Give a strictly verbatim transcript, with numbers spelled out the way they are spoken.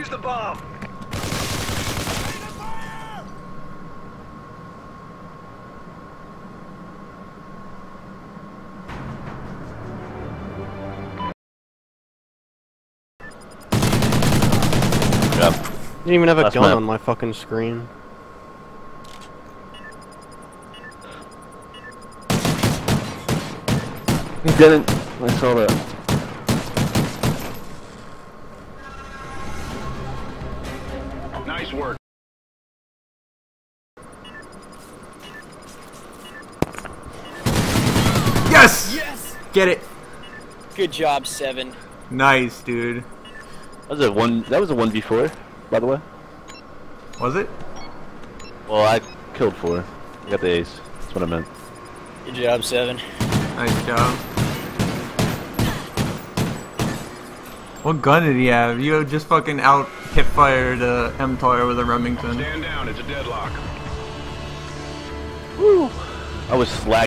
Defuse the bomb. Yep. Didn't even have a Last gun map. on my fucking screen. He didn't. I saw that. Nice work. Yes! Yes! Get it. Good job, Seven. Nice, dude. That was a one. That was a one v four, by the way. Was it? Well, I killed four. I got the ace. That's what I meant. Good job, Seven. Nice job. What gun did he have? You just fucking out hip fired uh, M T O R with a Remington. Stand down. It's a deadlock. Woo! I was slack.